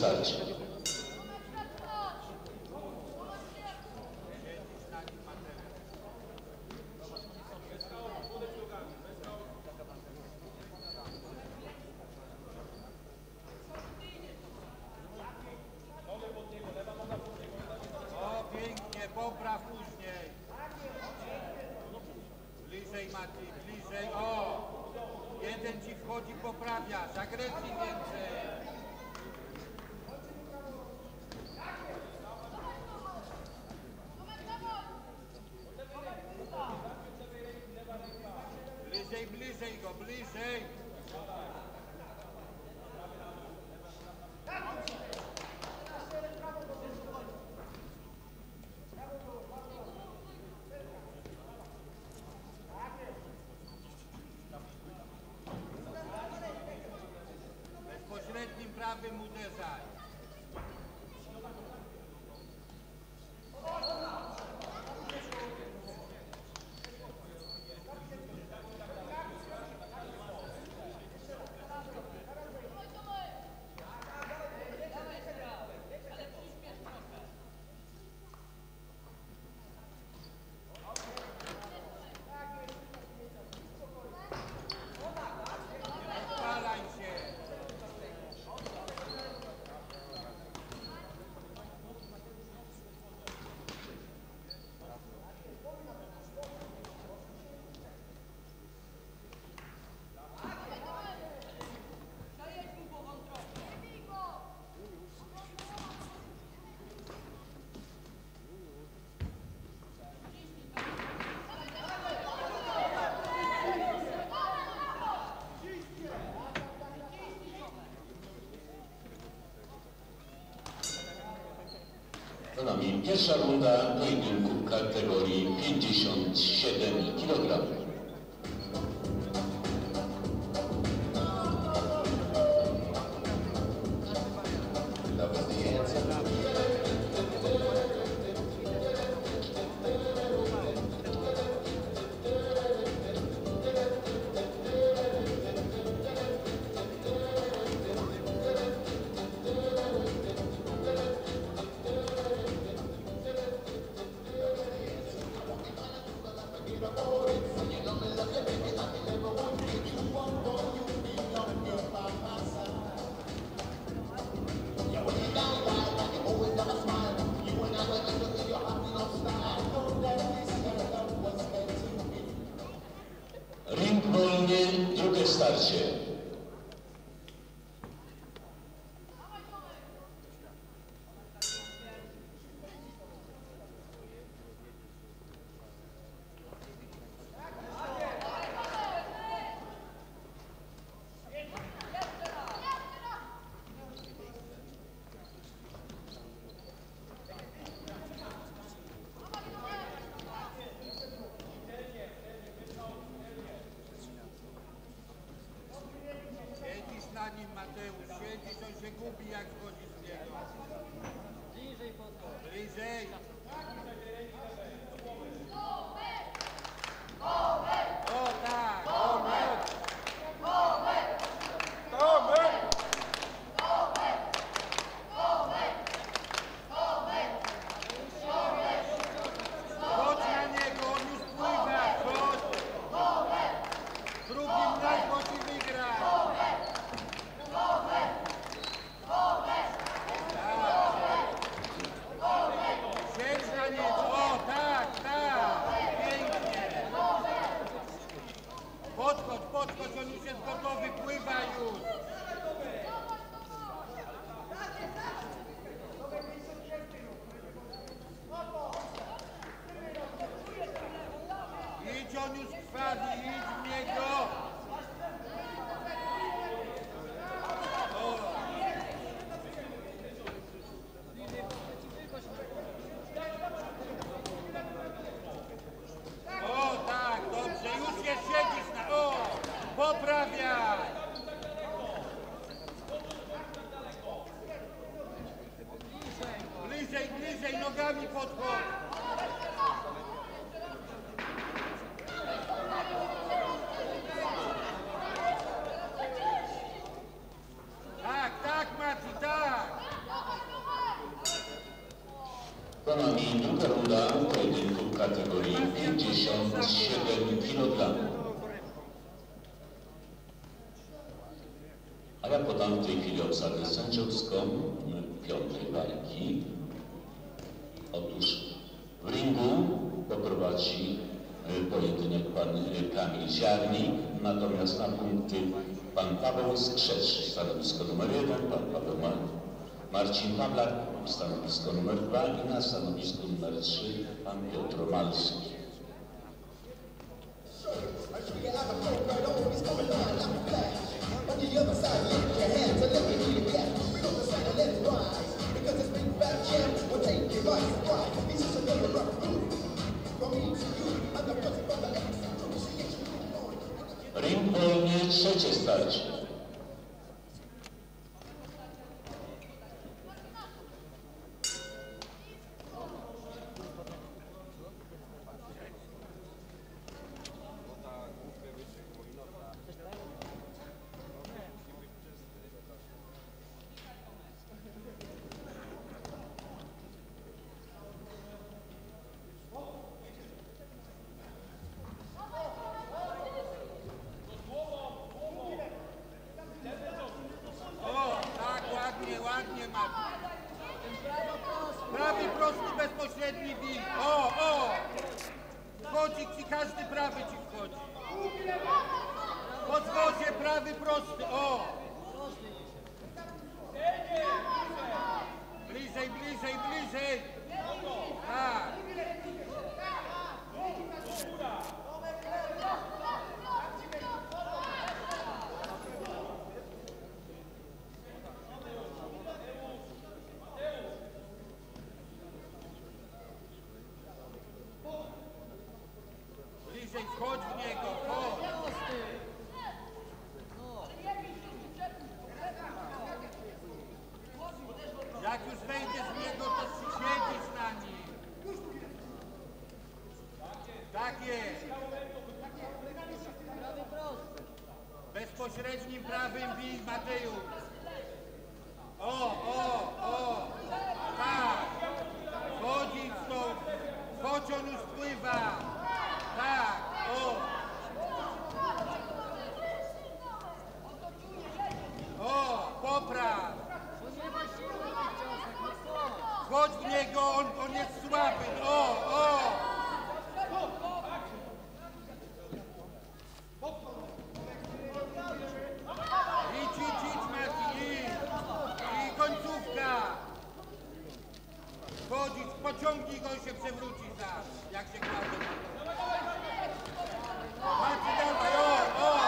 starcie. O, pięknie, popraw później. Bliżej, Maciej, bliżej, o! Jeden ci wchodzi, poprawiasz, agresji więcej. Bliżej, bliżej go, bliżej. Bezpośrednim prawym uderzaj. Odpalaj się. Za nami pierwsza runda pojedynku w kategorii 57 kg. Ring wolny, drugie starcie. Siedzisz na nim, Mateusz, siedzisz, on się gubi, jak wchodzi z niego. Bliżej podchodź. Bliżej. O tak, Tomek. Chodź na niego, on już pływa, chodź. Drugim raz musi wygrać. Siedź na niego, o tak, tak, pięknie. Podchodź, on już jest gotowy, pływa już. Idź, on już krwawi, idź w niego. O. O tak, dobrze, już jest, siedzisz na... O, poprawiaj. Bliżej, nogami podchodź. kg. A ja podam w tej chwili obsadę sędziowską piątej walki. Otóż w ringu poprowadzi pojedynek pan Kamil Ziarnik, natomiast na punkty pan Paweł Skrzecz, stanowisko numer 1, pan Paweł Marcin Pawlak, stanowisko numer 2 i na stanowisku numer 3 pan Piotr Malski. Ring wolny, trzecie starcie. Ładnie Marcin. Prawy prosty, bezpośredni bij. O! Wchodzi ci, każdy prawy ci wchodzi. Po zwodzie prawy prosty, o! Bliżej. Tak. Wchodź w niego, chodź! Jak już wejdziesz w niego, to siedzisz na nim. Tak jest. Bezpośrednim prawym bij, Mateusz. O! Tak. Chodzi stąd. Chodź, on już wpływa. Tak, popraw. Chodź w niego, on jest słaby, Idź, Marcin, i końcówka. Chodzić, pociągnij go, się przewróci tam, jak się kładzie. Marcin, dawaj,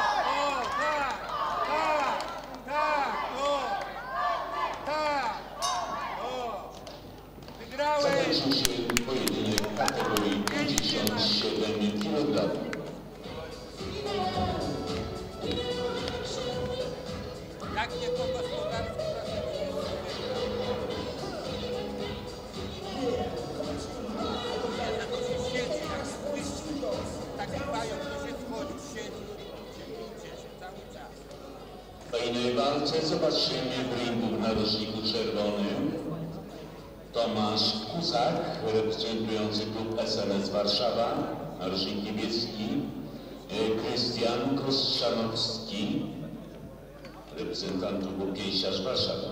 wygrałeś! Zakończył się pojedynek w kategorii 57 kg. Jak nie po gospodarstwu, W innej walce zobaczymy w ringu w narożniku czerwonym Tomasz Kuzak, reprezentujący klub SNS Warszawa, narożnik niebieski, Krystian Kostrzanowski, reprezentant klubu Pięściarz Warszawa.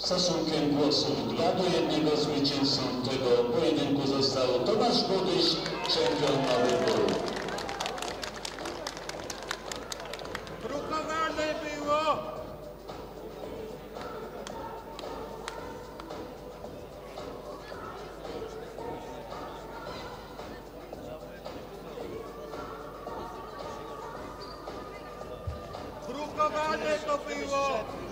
Szacunkiem głosów dla jednego zwycięzcą tego pojedynku został Tomasz Budyś, czempion Małych Borów. Drukowane było! Drukowane to było!